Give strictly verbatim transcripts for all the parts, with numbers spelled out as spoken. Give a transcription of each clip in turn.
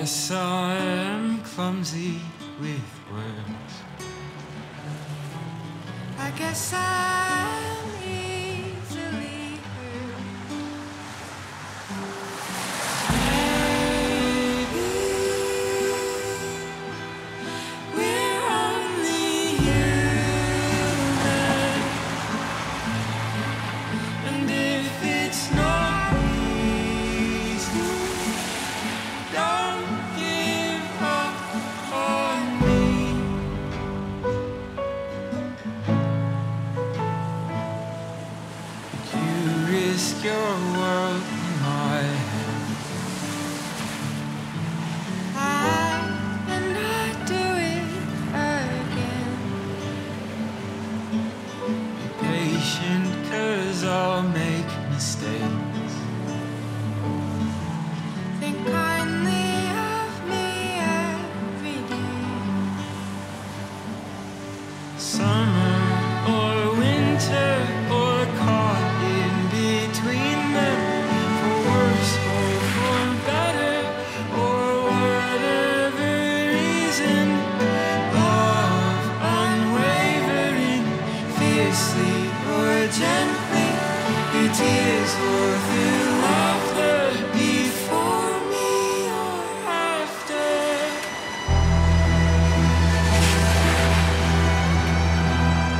Guess I am clumsy with words. I guess I'm easily hurt. Maybe we're only human, and if it's not easy, don't give up on me. You risk your world in my hands. I and I do it again. Be patient, cause I'll make mistakes. Think kindly of me every day. Summer or winter or caught in between them, for worse or for better, or whatever reason, love unwavering, fiercely or gently, through tears or through laughter, before me or after.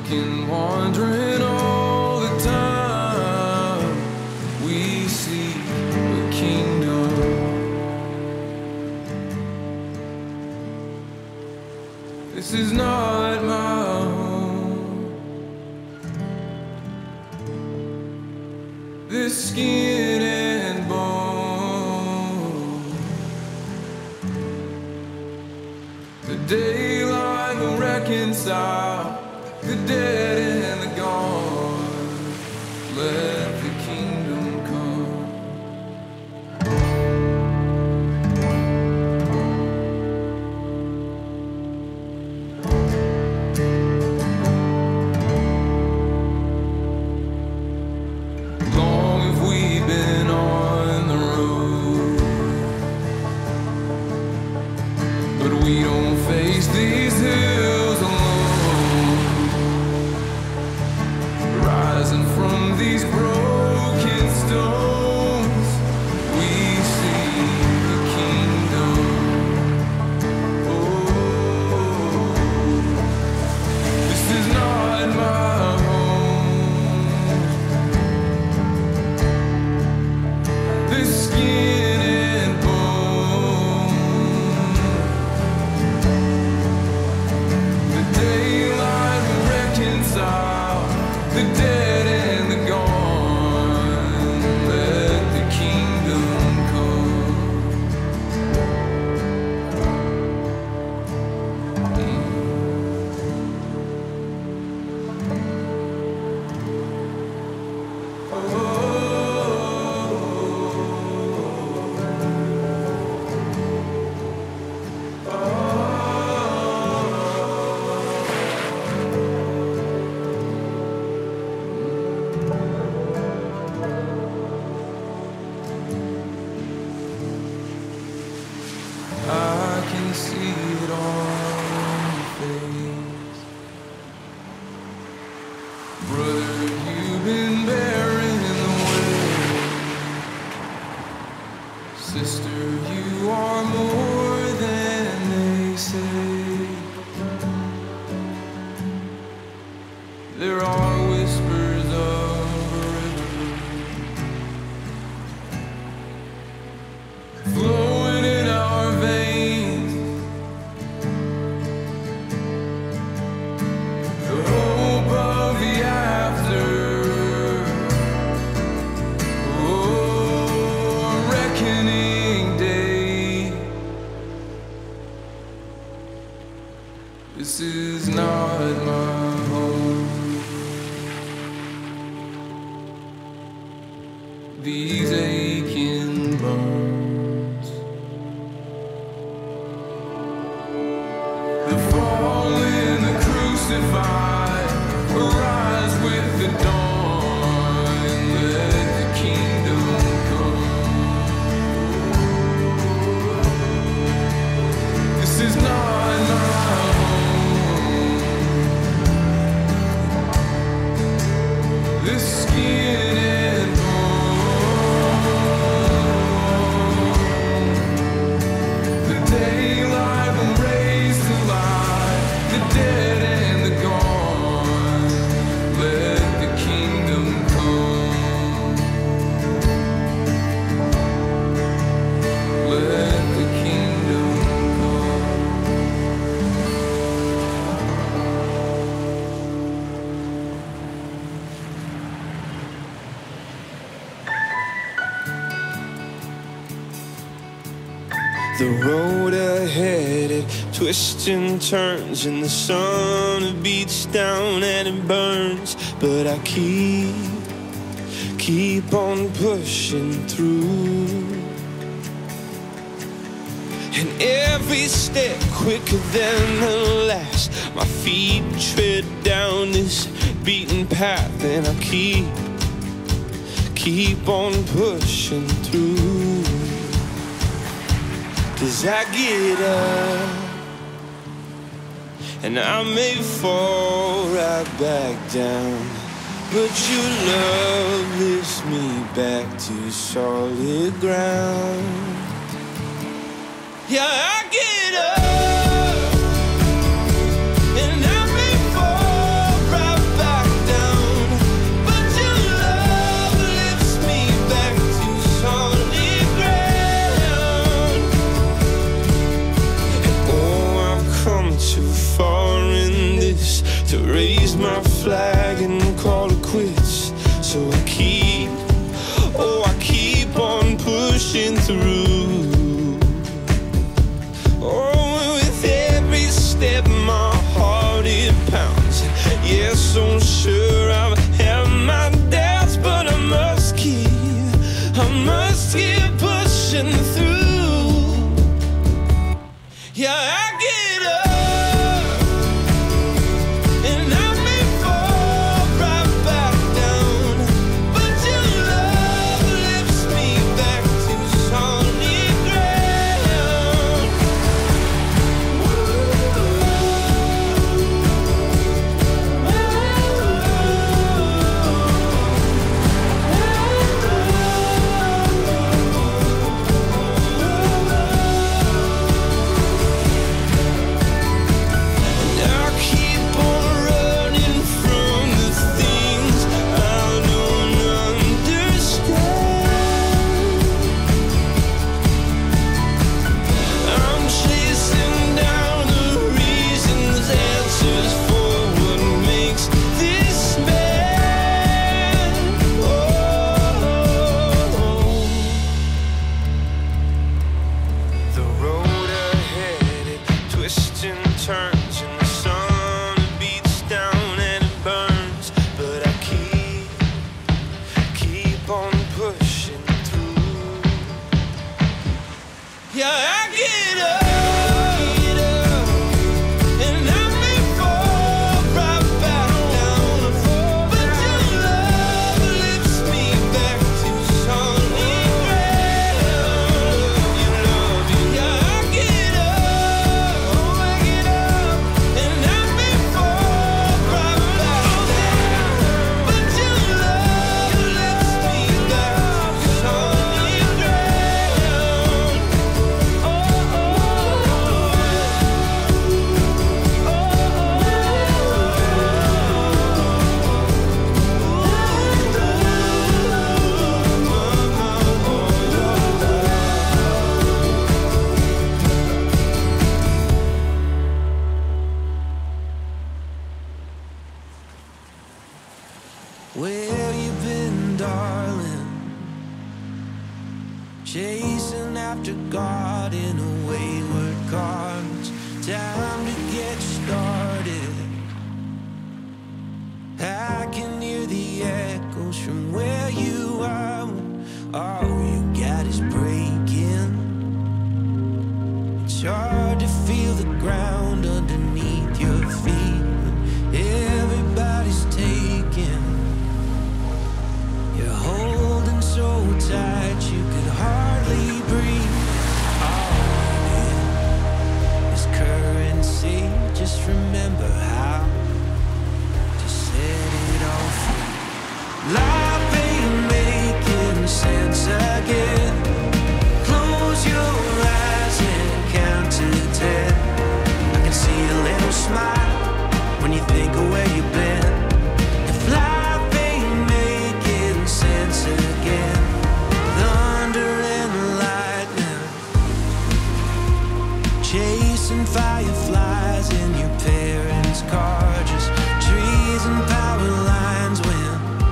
looking, wandering all the time. We seek a kingdom. This is not my home. This skin and bone. The daylight will reconcile the dead and the gone. Let the kingdom come. Long have we been on the road, but we don't face these hills alone. Rising from these broken stones, we see the kingdom. Oh, this is not my home. This skin and bone. The daylight will reconcile the dead and the gone. Let the kingdom come. I can see it on your face. Brother, you've been bearing the weight. Sister, you are more than they say. There are whispers of a river flowing in our veins. The hope of the after. Oh, a reckoning day. This is not my home. These aching bones. The fallen, the crucified, arise with the dawn. Let the kingdom come. This is not my home. This skin and bone. The daylight will raise to life the dead and the gone. Let the kingdom come. Let the kingdom come. The road ahead, it twists and turns, and the sun it beats down and it burns. But I keep, keep on pushing through. And every step quicker than the last, my feet tread down this beaten path. And I keep, keep on pushing through. 'Cause I get up, and I may fall right back down, but your love lifts me back to solid ground. Yeah, I get up, and I may fall right too far in this to raise my flag and call it quits. So I keep, oh, I keep on pushing through. Oh, with every step my heart it pounds. Yes, so sure I've had my doubts, but I must keep, I must keep pushing through. Yeah, I get up, and I may fall right back down, but your love lifts me back to solid ground. Turns and the sun beats down and it burns, but I keep, keep on pushing through. Yeah, I get up, get up, and I may fall right back down, but your love lifts me back to solid ground. You love you, yeah, I get up, oh, I get up. And I may fall right back down, but your love lifts me back to solid ground. Oh, oh, where you been, darling? Chasing after God in a wayward cause. Time to get started. I can hear the echoes from where you are. All you got is breaking. It's hard to feel the ground underneath your feet when everybody's taking. You're holding so tight you could hardly breathe. All you need is currency. Just remember how to set it all free. Life ain't making sense again. Close your eyes and count to ten. I can see a little smile when you think of where you've been. If life ain't making sense again, thunder and lightning, chasing fireflies in your parents' car, just trees and power lines when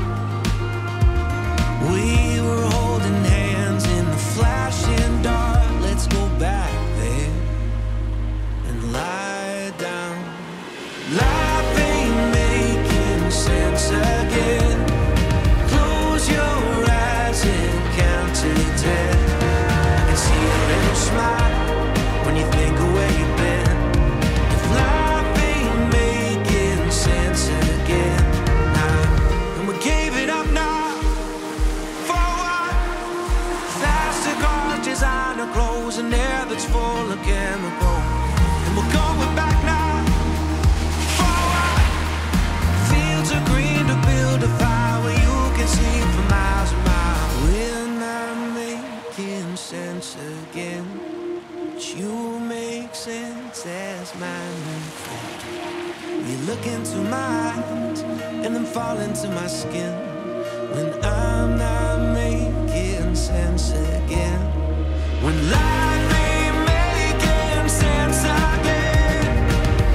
we were holding hands in the flashing dark. Let's go back there and lie down. Life ain't making sense again. Close your eyes and count to ten. I can see a little smile when you think of where you've been. If life ain't making sense again, nah. And we gave it up now. For what? Faster cars, designer clothes, and air that's full of chemical. And we're going back now. For what? Fields are green to build a fire where you can see for miles and miles. We're not making sense again, but you make sense as my new friend. You look into my eyes and then fall into my skin when I'm not making sense again. When life ain't making sense again,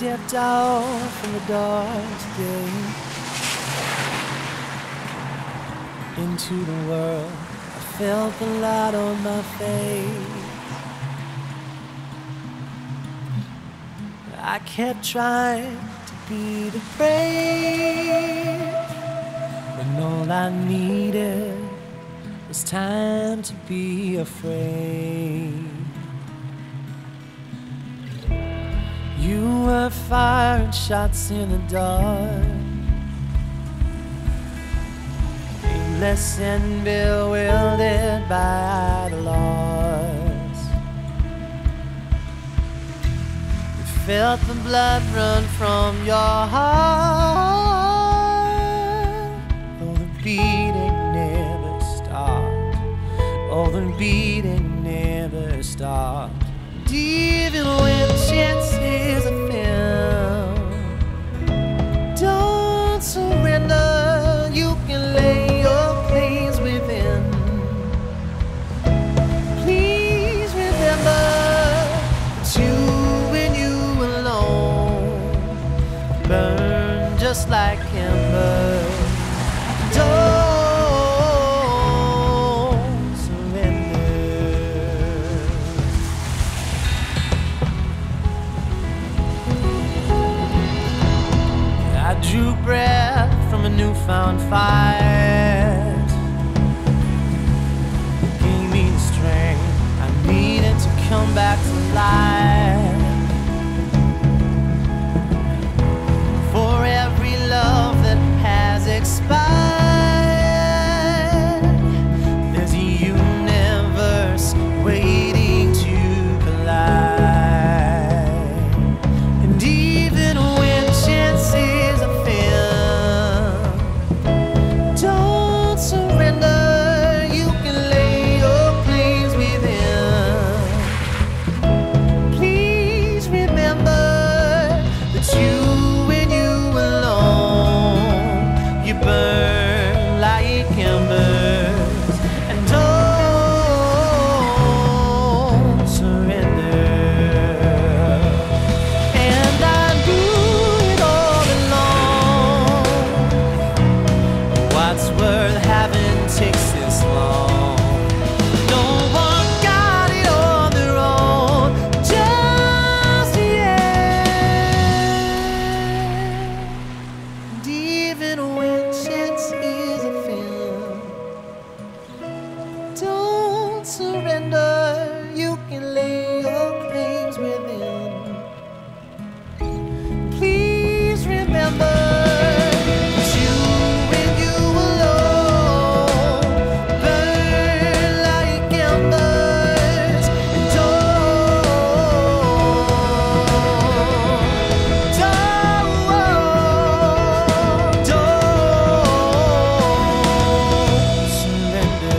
stepped out from the dark today into the world. I felt the light on my face. I kept trying to be the brave, when all I needed was time to be afraid. You were firing shots in the dark, aimless and bewildered by the loss. You felt the blood run from your heart, though the beating never stopped. Oh, the beating never stopped. And even when chances are fail, don't surrender. You can lay your claims within. Please remember that you and you alone burn just like embers. Don't surrender. I drew breath from a newfound fight. It gave me the strength I needed to come back to life. For every love that has expired, there's a universe waiting to collide. And even when chances are fail, don't surrender. You can lay your claims within. Please remember that you and you alone, you burn like embers. And don't surrender. And I knew it all along. What's worth having takes this long. No one got it on their own just yet. And even when chances are fail, don't surrender. You can lay your claims within. Please remember that you and you alone burn like embers. And don't, don't, don't surrender.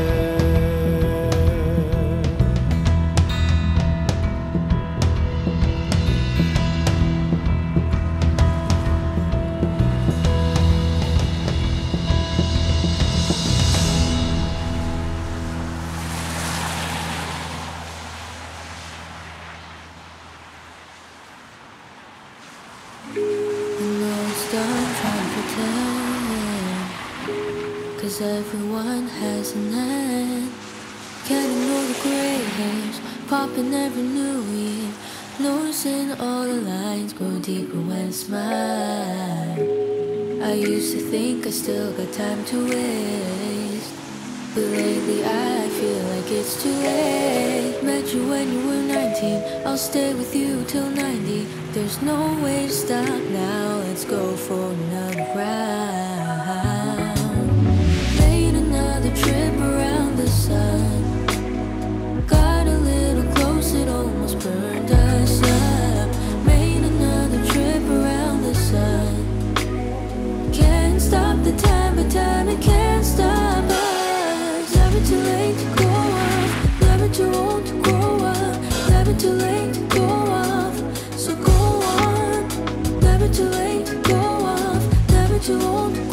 Don't try to pretend, 'cause everyone has an end. Can't ignore the gray hairs popping every new year. Noticing all the lines grow deeper when I smile. I used to think I still got time to waste, but lately I feel like it's too late. Met you when you were nineteen, I'll stay with you till ninety. There's no way to stop now, let's go for another round. Made another trip around the sun. Got a little close, it almost burned us up. Made another trip around the sun. Can't stop the time, but time it can't stop us. Never too late to go off, never too old to grow up, never too late to go off. So go on, never too late to go off, never too old to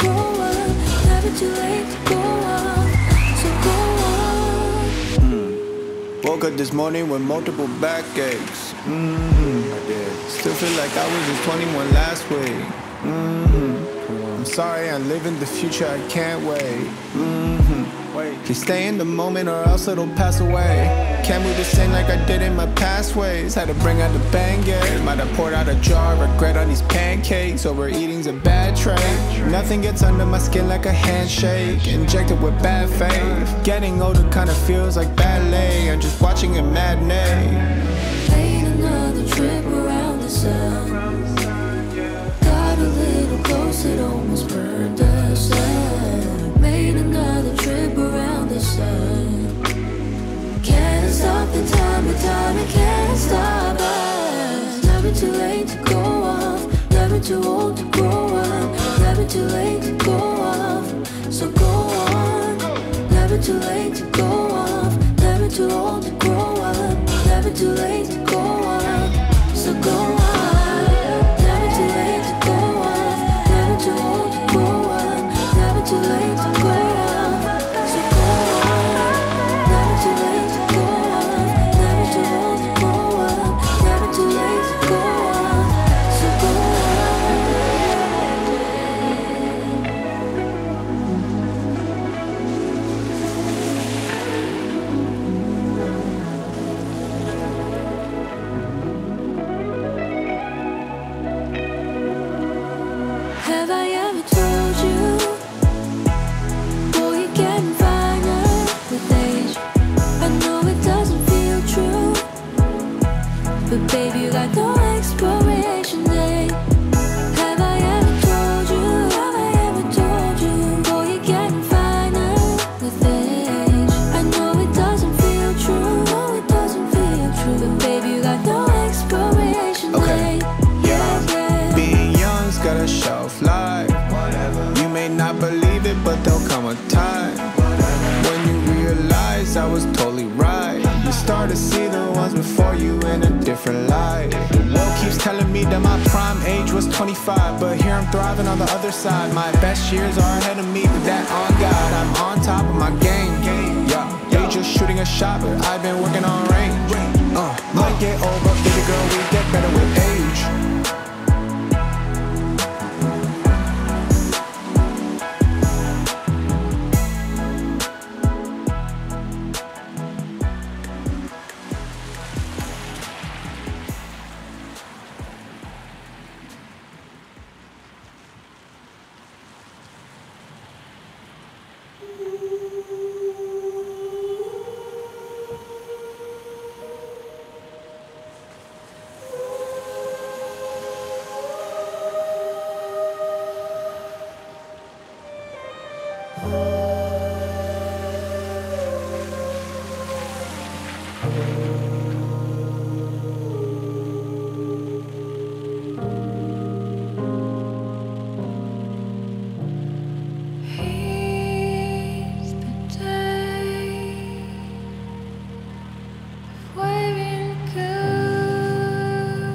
Woke up this morning with multiple backaches. Mm-hmm. I did. Still feel like I was just twenty-one last week. Mm-hmm. I'm sorry, I'm living the future, I can't wait. Mm-hmm. Wait. Please stay in the moment or else it'll pass away. Can't move the same like I did in my past ways. Had to bring out the Bengay. Might have poured out a jar of regret on these pancakes. Overeating's a bad trait. Nothing gets under my skin like a handshake. Injected with bad faith. Getting older kinda feels like ballet. I'm just watching a matinee. Made another trip around the sun. Got a little close, it almost burned us up. Made another trip around the sun. Can't stop the time, the time it can't stop us. Never too late to go off. Never too old to grow up. Never too late to go off. So go on. Never too late to go off. Never too old to grow up. Never too late to go off. So go on. Never too late to go off. Never too old to grow up. Never too late to go off. So go on. Never too late to go off. Never too old to grow up. Never too late to go off. So go Have I ever told you, boy, you're getting finer with age? I know it doesn't feel true, but baby, you got no expiration date. Have I ever told you, have I ever told you, boy, you're getting finer with age? I know it doesn't feel true, no, it doesn't feel true, but baby, you got no expiration Okay. date. Yeah. Yeah, Being young's got a shelf life. You may not believe it, but there'll come a time when you realize I was totally right. You start to see the ones before you in a different light. The world keeps telling me that my prime age was twenty-five, but here I'm thriving on the other side. My best years are ahead of me, but that on God, I'm on top of my game. Yeah, they just shooting a shot, but I've been working on range. Uh, might get old, but baby girl, we get better with age. he's the day of waving goodbye.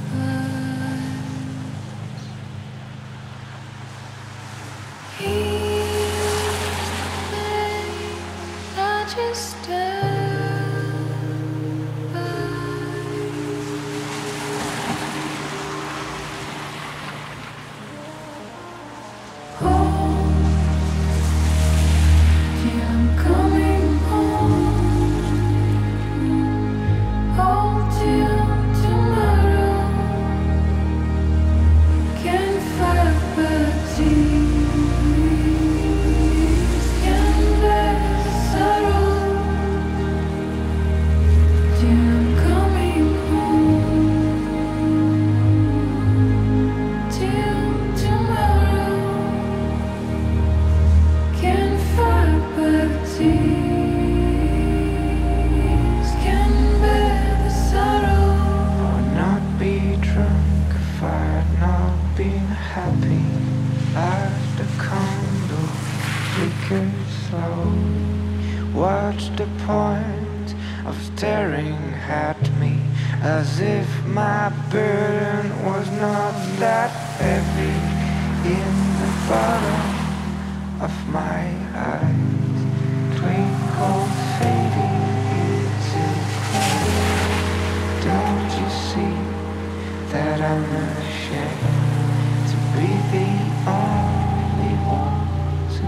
He's the day I just stand by. Home, yeah, I'm coming home. Hold till tomorrow. Can't fight but tears. Can't bear the sorrow. Yeah, I'm coming home. Till tomorrow. Can't fight but tears. Can't bear the sorrow. I would not be drunk if I had not been happy. As the candle flickers slow, watch the point of staring at me, as if my burden was not that heavy. In the bottom of my eyes, twinkle fading into unashamed to be the only one to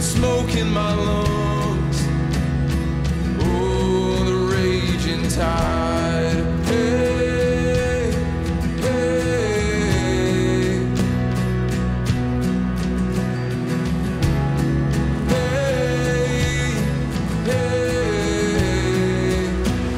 smoke in my lungs. Oh, the raging tide. Hey, hey, hey, hey.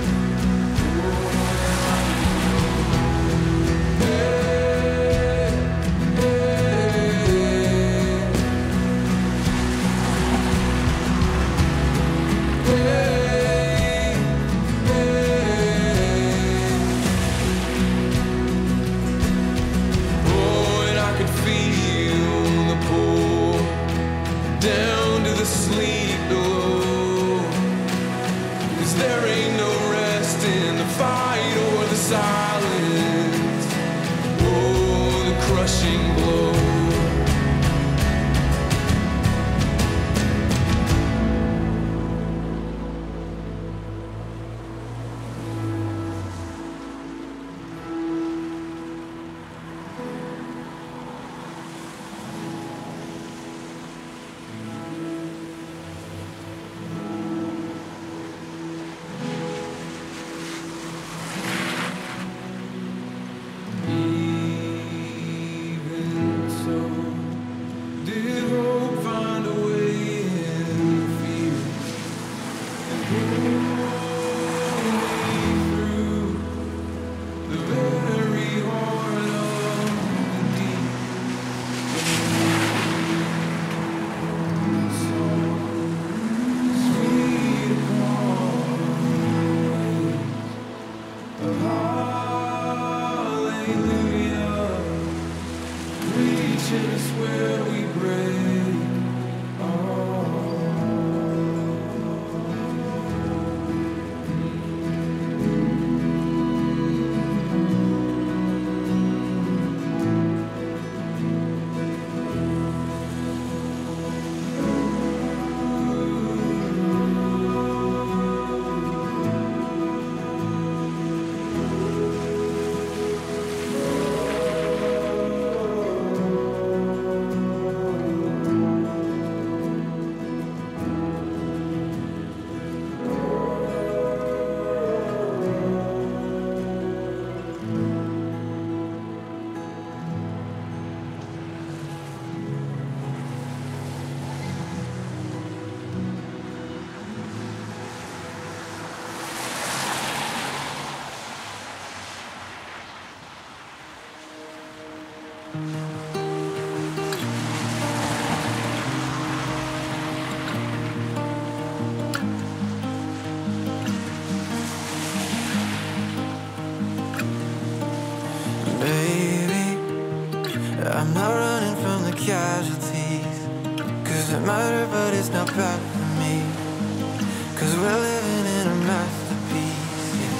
Down to the sleep below, 'cause there ain't no rest in the fight or the silence. Oh, the crushing blow. I'm not running from the casualties, 'cause it mattered but it's not bad for me, 'cause we're living in a masterpiece, yeah.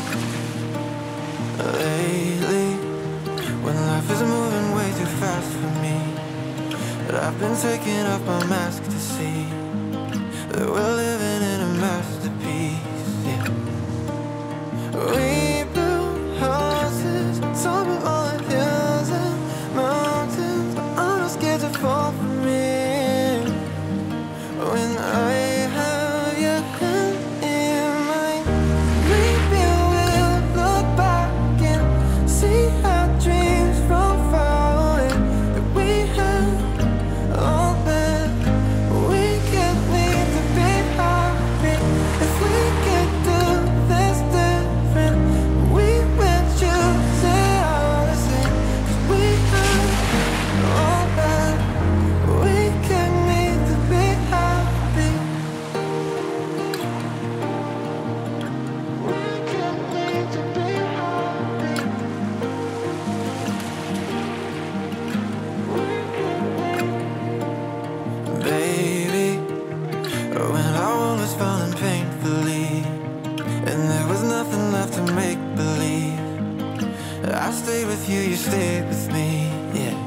Lately, when life is moving way too fast for me, but I've been taking off my mask to see that we're living in a masterpiece, yeah. We built houses on top of all the hills and mountains, but I'm not scared to fall for me. When I have your hand in mine, maybe we'll look back and see our dreams from far away, that we had all that we could need to be happy. If we could do this different, we would choose it all the same, 'cause we had all that we could need to be happy. We could need to be happy. Baby, when our world was falling painfully and there was nothing left to make believe, I stayed with you, you stayed with me, yeah.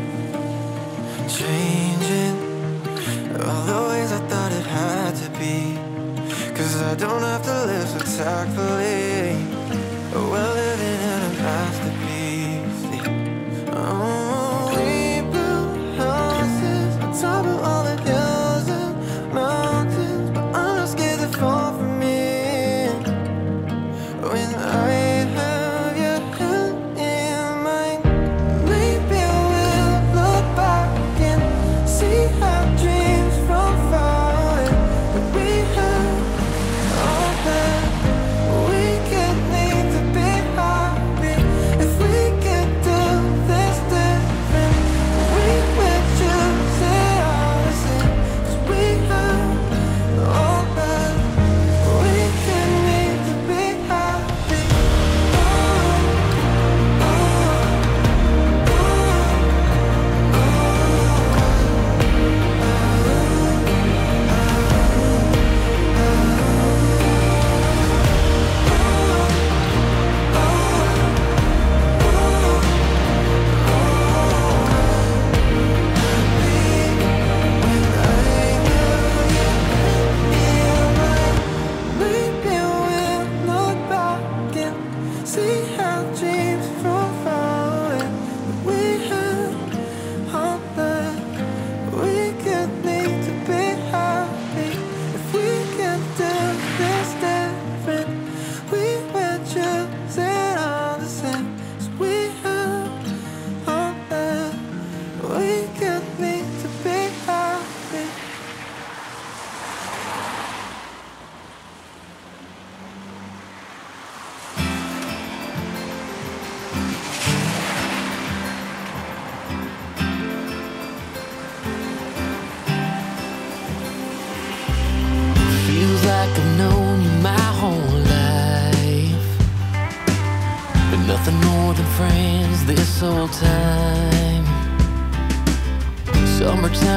Changing all the ways I thought it had to be, 'cause I don't have to live so tactfully. We're living in a masterpiece, yeah. Oh, we built houses on top of all the hills and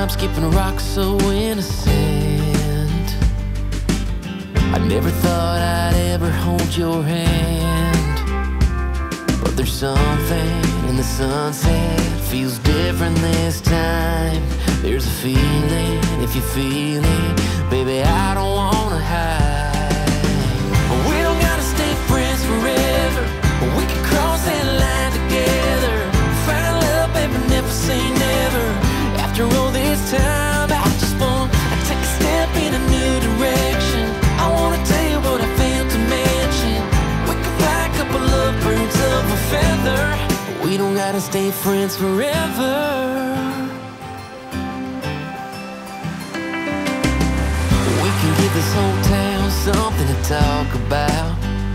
I'm skipping rocks so innocent. I never thought I'd ever hold your hand, but there's something in the sunset, feels different this time. There's a feeling, if you feel it, baby, I don't wanna hide. We don't gotta stay friends forever, we can cross that line together. Find love, baby, never say never. After all this time, I just want to take a step in a new direction. I wanna tell you what I failed to mention. We can fly a couple of birds of a feather. We don't gotta stay friends forever. We can give this whole town something to talk about.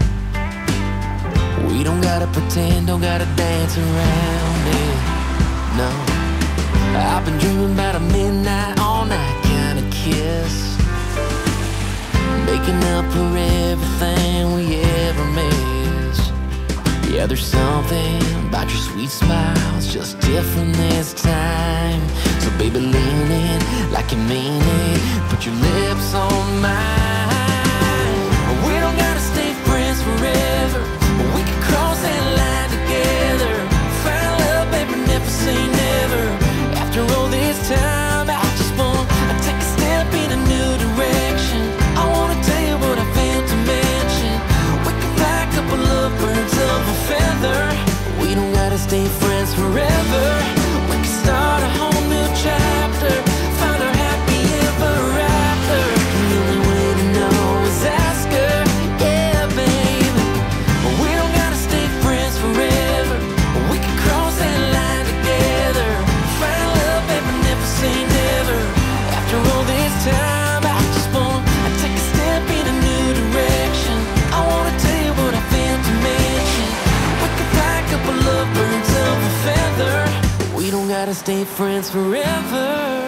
We don't gotta pretend, don't gotta dance around it, no. I've been dreaming about a midnight, all night kind of kiss, making up for everything we ever missed. Yeah, there's something about your sweet smile, it's just different this time. So baby, lean in like you mean it, put your lips on mine. We don't gotta stay friends forever, we can cross that line together. Find love, baby, never say never. After all this time, I just want to take a step in a new direction. I wanna tell you what I failed to mention. We can fly a couple of birds of a feather. We don't gotta stay friends forever. We can start a whole new chapter, find our happy ever after. The only way to know is ask her, yeah, babe. We don't gotta stay friends forever, we can cross that line together. Find love, baby, never say never. After all this time, I just want to take a step in a new direction. I wanna tell you what I failed to mention. We can fly a couple of birds of a feather. We don't gotta stay friends forever.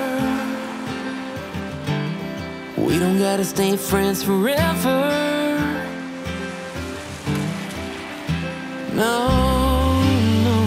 We don't gotta stay friends forever. No, no.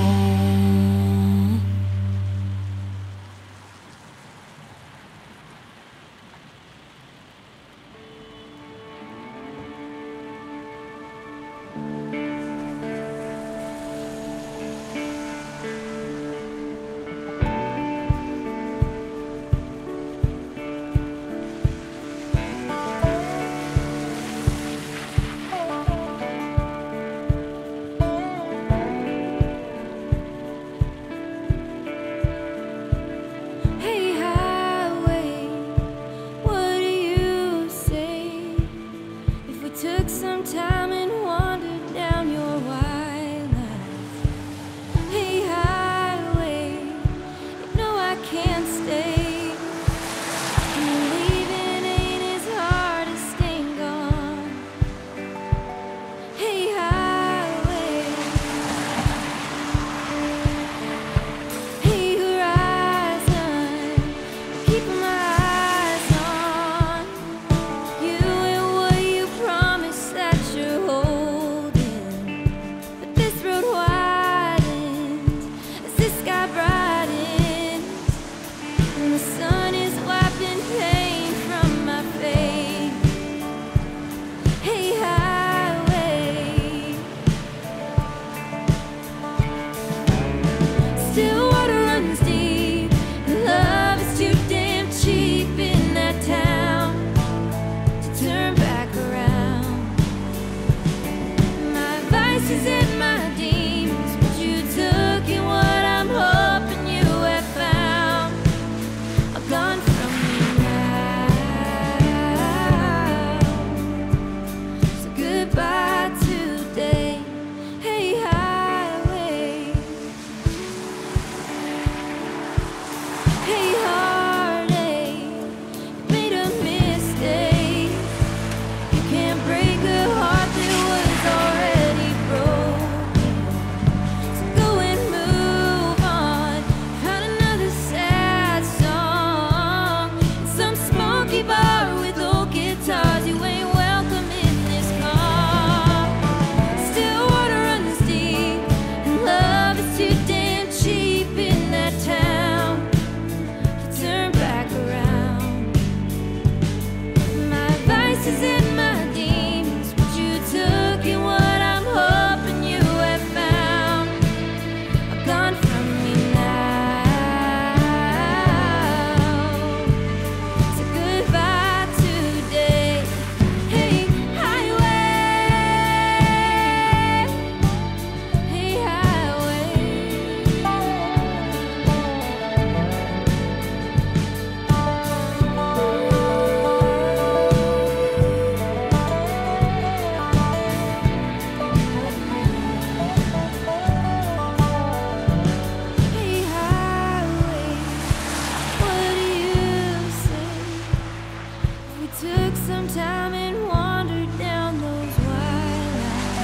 took some time and wandered down those wild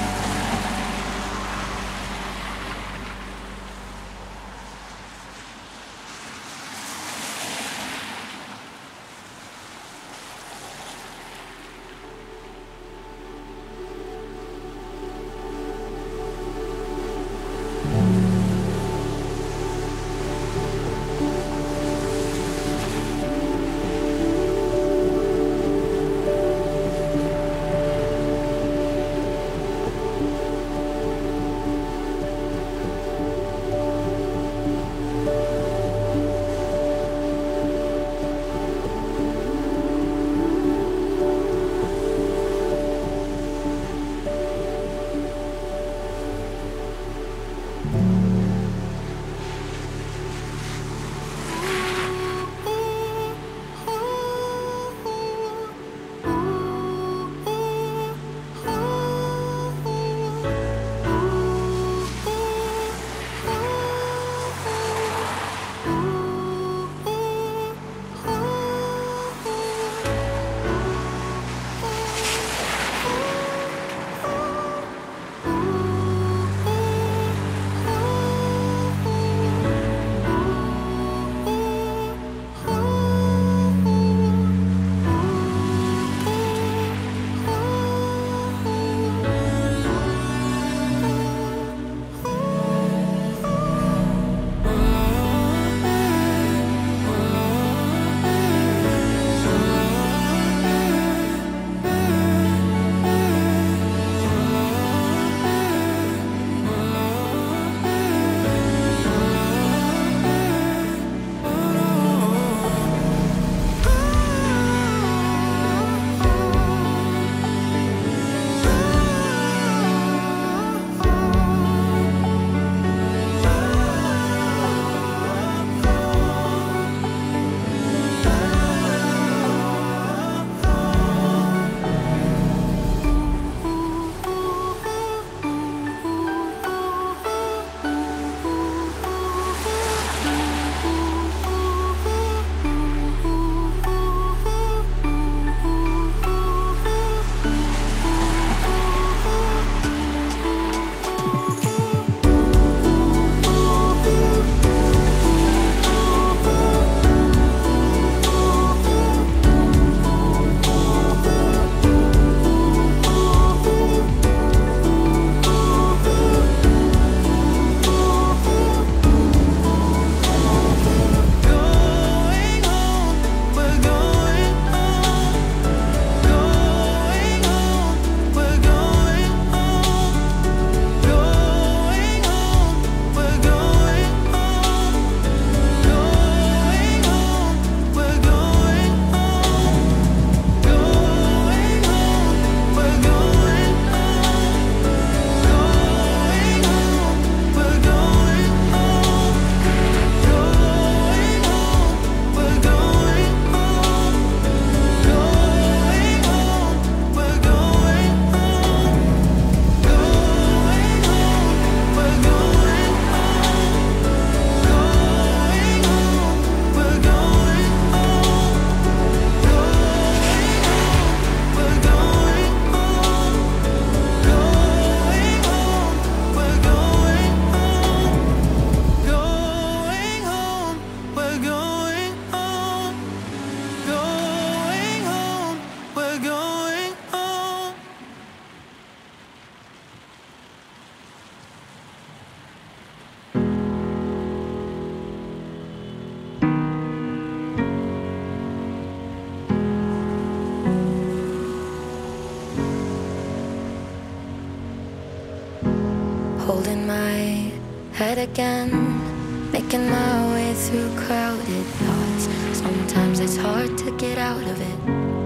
holding my head again, making my way through crowded thoughts. Sometimes it's hard to get out of it.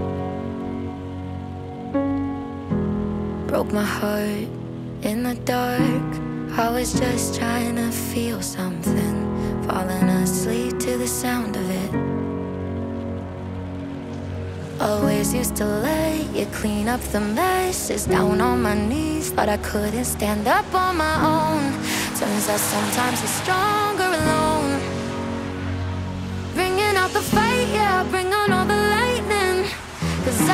Broke my heart in the dark. I was just trying to feel something, falling asleep to the sound of it. Always used to let you clean up the messes, down on my knees, but I couldn't stand up on my own. Turns out sometimes it's stronger alone. Bringing out the fight, yeah, bring on all the lightning, 'cause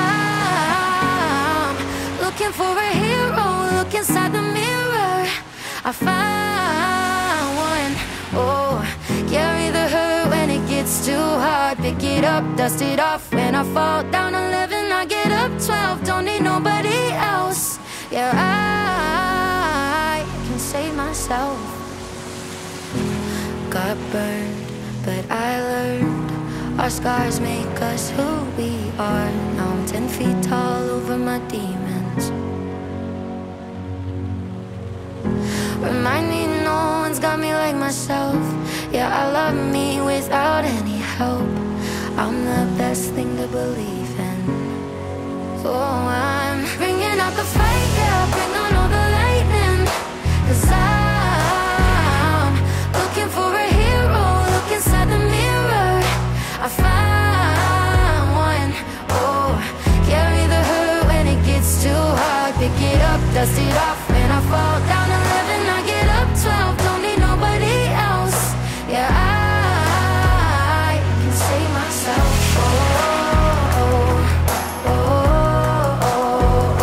looking for a hero. Look inside the mirror, I found one. Oh, carry the hurt when it gets too hard. Pick it up, dust it off. When I fall down eleven, I get up twelve. Don't need nobody else. Yeah, I can save myself. Got burned, but I learned. Our scars make us who we are. Now I'm ten feet tall over my demons. Remind me no one's got me like myself. Yeah, I love me without any help. I'm the best thing to believe in. Oh, I'm bringing out the fight, yeah, bring on all the lightning. 'Cause I'm looking for a hero. Look inside the mirror, I found one. Oh, carry the hurt when it gets too hard. Pick it up, dust it off. When I fall down eleven, I get up twelve. Don't need nobody else. Yeah, I can save myself. Oh, oh, oh, oh, oh,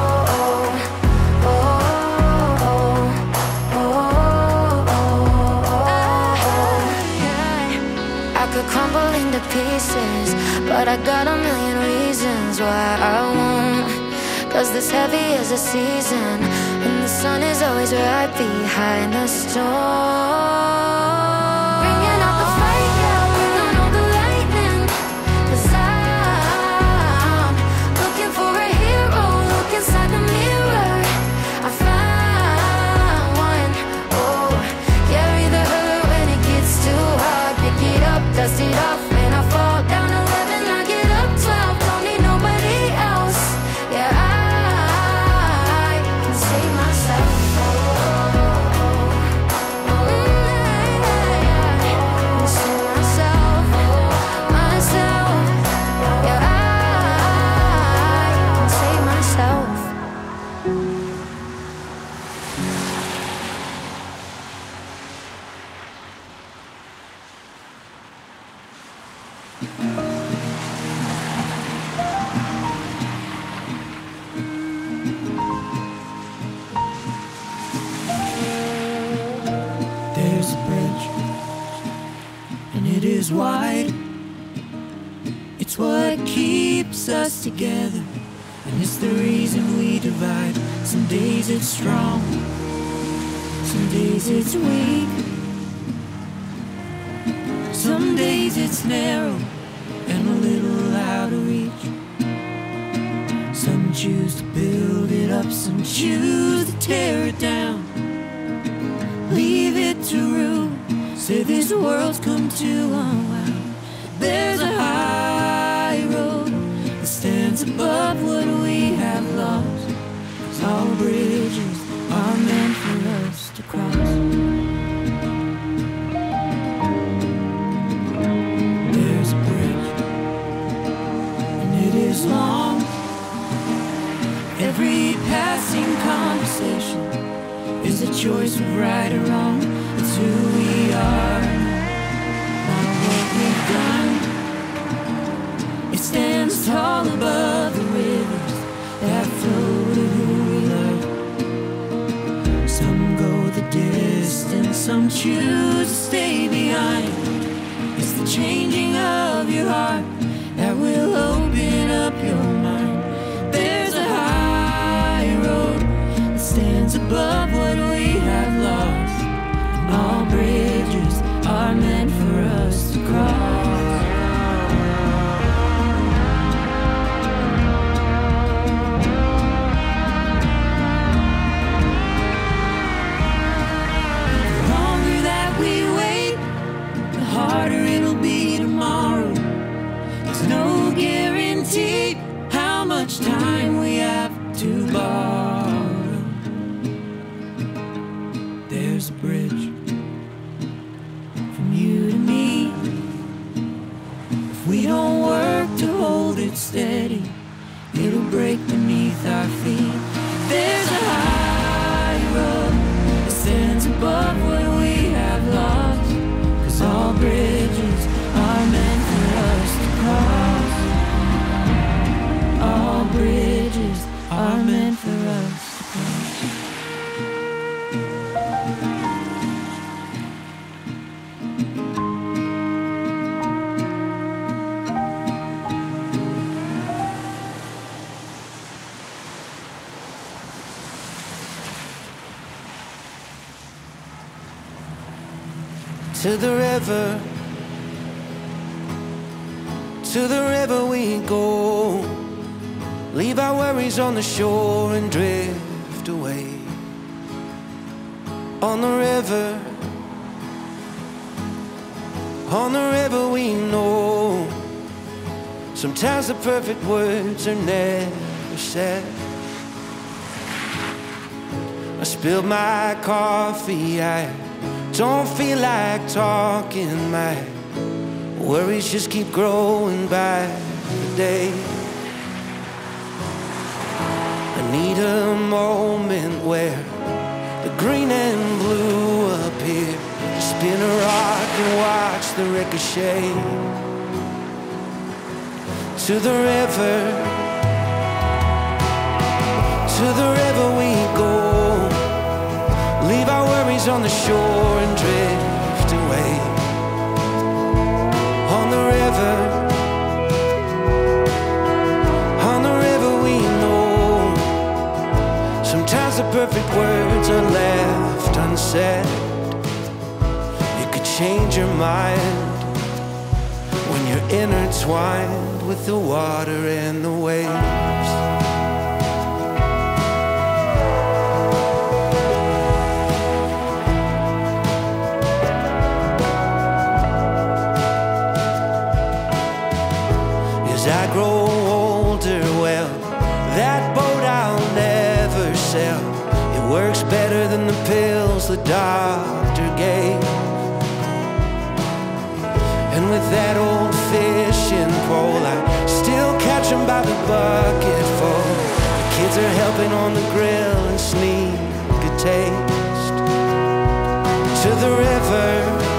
oh, oh, oh, yeah. I could crumble into pieces, but I got a million reasons why I won't. 'Cause this heavy is a season, and the sun is always right behind the storm. Bringing out the fight, yeah, bring on all the lightning. 'Cause I'm looking for a hero. Look inside the mirror, I found one. Oh, carry the hurt when it gets too hard. Pick it up, dust it off. When I fall down eleven, I get up twelve. Don't need nobody else. Yeah, I save myself. Oh, oh, oh, yeah. Save myself, myself. Yeah, I can save myself. There's a bridge, and it is wide. It's what keeps us together, and it's the reason we divide. Some days it's strong, some days it's weak. Some days it's narrow and a little out of reach. Some choose to build it up, some choose to tear it down. Leave it to rue. Say this world's come to unwound. There's a high road that stands above what we have lost. 'Cause all bridges are meant for us to cross. There's a bridge, and it is long. Every passing conversation is a choice of right or wrong. It's who we are, not what we've done. It stands tall above the rivers that flow to who we love. Some go the distance, some choose to stay behind. It's the changing of your heart that will open up your mind. There's a high road that stands above what we have lost, and all bridges are meant for us to cross. The longer that we wait, the harder it'll be tomorrow. There's no guarantee how much time we have to borrow. There's a bridge from you to me. If we don't work to hold it steady, it'll break beneath our feet. There's a high road that stands above what we have lost. 'Cause all bridges are meant for us to cross. All bridges are meant for To the river, to the river we go. Leave our worries on the shore and drift away. On the river, on the river we know. Sometimes the perfect words are never said. I spilled my coffee, I don't feel like talking. My worries just keep growing by the day. I need a moment where the green and blue appear. Spin a rock and watch the ricochet. To the river, to the river we go. Leave our worries on the shore and drift away. On the river, on the river we know. Sometimes the perfect words are left unsaid. You could change your mind when you're intertwined with the water and the waves. I grow older, well, that boat I'll never sail. It works better than the pills the doctor gave. And with that old fishing pole, I still catch them by the bucketful. The kids are helping on the grill and sneak a taste. To the river,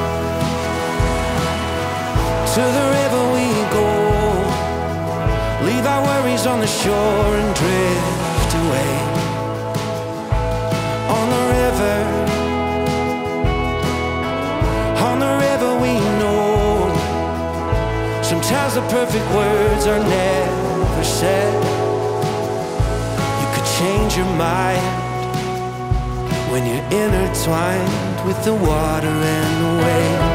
to the river we go. Leave our worries on the shore and drift away. On the river, on the river we know. Sometimes the perfect words are never said. You could change your mind when you're intertwined with the water and the waves.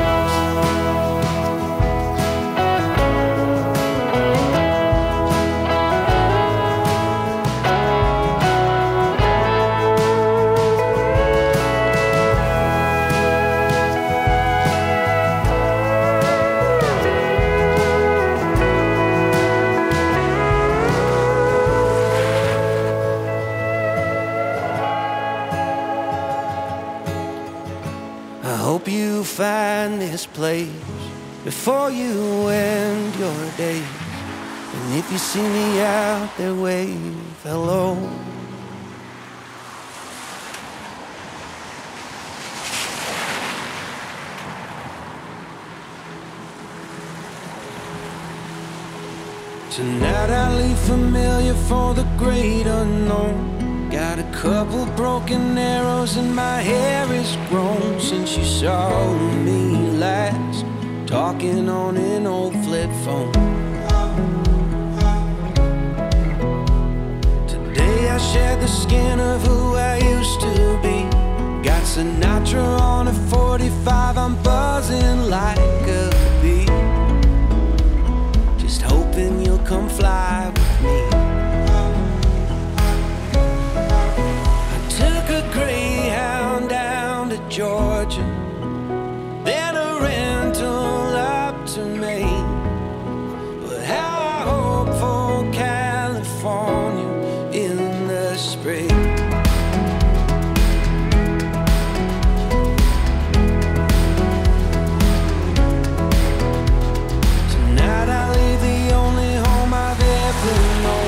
I hope you find this place before you end your day. And if you see me out there, wave hello. Tonight I leave familiar for the great unknown. Got a couple broken arrows and my hair is grown since you saw me last, talking on an old flip phone. Today I shed the skin of who I used to be. Got Sinatra on a forty-five, I'm buzzing like a bee. Just hoping you'll come fly with me. Greyhound down to Georgia, then a rental up to Maine. But how I hope for California in the spring. Tonight I leave the only home I've ever known.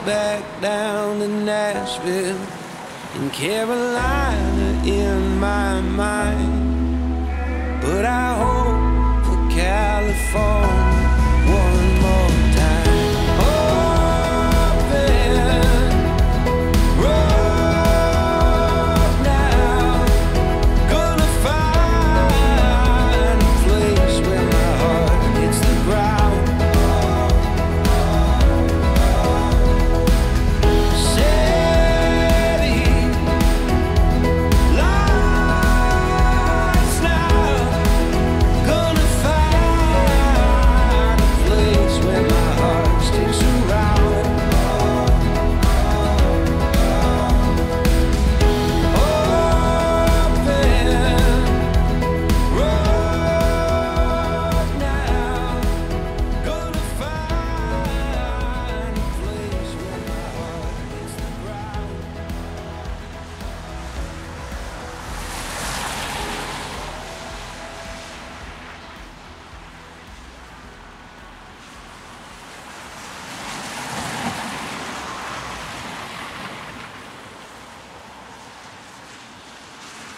back down to Nashville and Carolina in my mind.